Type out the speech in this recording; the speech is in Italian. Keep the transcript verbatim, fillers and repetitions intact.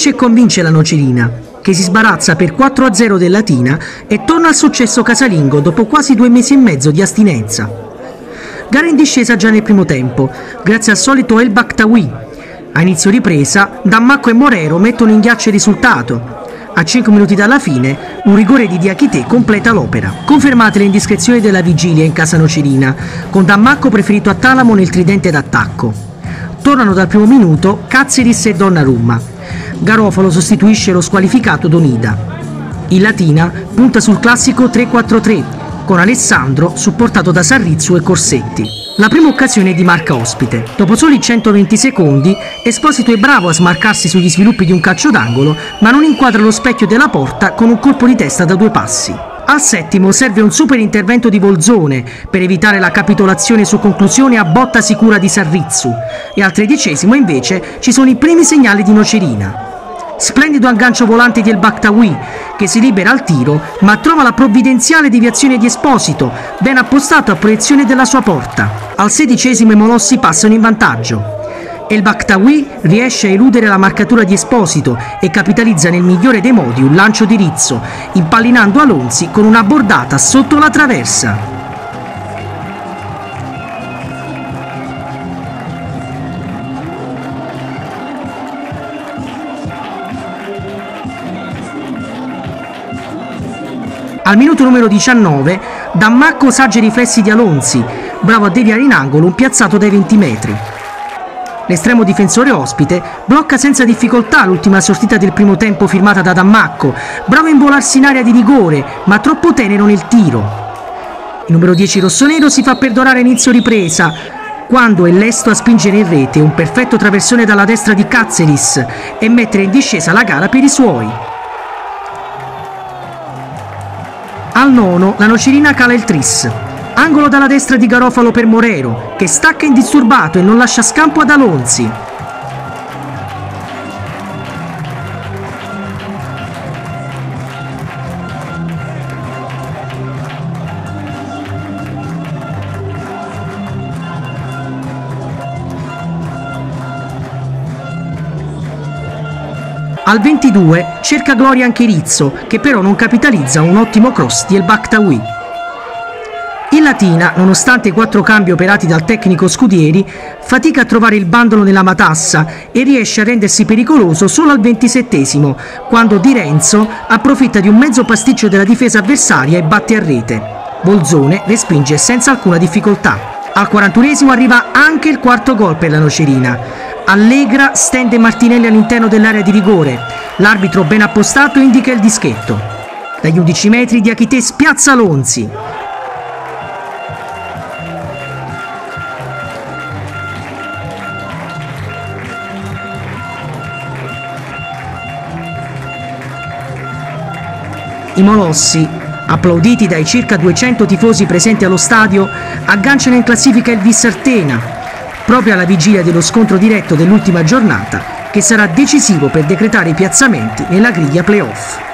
Vince e convince la Nocerina, che si sbarazza per quattro a zero del Latina e torna al successo casalingo dopo quasi due mesi e mezzo di astinenza. Gara in discesa già nel primo tempo, grazie al solito El Bakhtaoui. A inizio ripresa, Dammacco e Morero mettono in ghiaccio il risultato. A cinque minuti dalla fine, un rigore di Diakité completa l'opera. Confermate le indiscrezioni della vigilia in casa Nocerina, con Dammacco preferito a Talamo nel tridente d'attacco. Tornano dal primo minuto Katseris e Donnarumma. Garofalo sostituisce lo squalificato Donida. Il Latina punta sul classico tre quattro tre, con Alessandro supportato da Sarrizzu e Corsetti. La prima occasione è di marca ospite. Dopo soli centoventi secondi, Esposito è bravo a smarcarsi sugli sviluppi di un calcio d'angolo, ma non inquadra lo specchio della porta con un colpo di testa da due passi. Al settimo serve un super intervento di Bolzone per evitare la capitolazione su conclusione a botta sicura di Sarrizzu, e al tredicesimo invece ci sono i primi segnali di Nocerina. Splendido aggancio volante di El Bakhtaoui, che si libera al tiro, ma trova la provvidenziale deviazione di Esposito, ben appostato a proiezione della sua porta. Al sedicesimo i molossi passano in vantaggio. El Bakhtaoui riesce a eludere la marcatura di Esposito e capitalizza nel migliore dei modi un lancio di Rizzo, impallinando Alonzi con una bordata sotto la traversa. Al minuto numero diciannove, Dammacco saggia i riflessi di Alonzi, bravo a deviare in angolo un piazzato dai venti metri. L'estremo difensore ospite blocca senza difficoltà l'ultima sortita del primo tempo firmata da Dammacco, bravo a involarsi in area di rigore, ma troppo tenero nel tiro. Il numero dieci rossonero si fa perdonare a inizio ripresa, quando è lesto a spingere in rete un perfetto traversone dalla destra di Katseris e mettere in discesa la gara per i suoi. Al nono la Nocerina cala il tris. Angolo dalla destra di Garofalo per Morero, che stacca indisturbato e non lascia scampo ad Alonzi. Al ventidue cerca gloria anche Rizzo, che però non capitalizza un ottimo cross di El Bakhtaoui. Il Latina, nonostante i quattro cambi operati dal tecnico Scudieri, fatica a trovare il bandolo nella matassa e riesce a rendersi pericoloso solo al ventisettesimo, quando Di Renzo approfitta di un mezzo pasticcio della difesa avversaria e batte a rete. Bolzone respinge senza alcuna difficoltà. Al quarantunesimo arriva anche il quarto gol per la Nocerina. Allegra stende Martinelli all'interno dell'area di rigore. L'arbitro ben appostato indica il dischetto. Dagli undici metri Diakité spiazza Alonzi. I molossi, applauditi dai circa duecento tifosi presenti allo stadio, agganciano in classifica il Vis Artena, proprio alla vigilia dello scontro diretto dell'ultima giornata, che sarà decisivo per decretare i piazzamenti nella griglia playoff.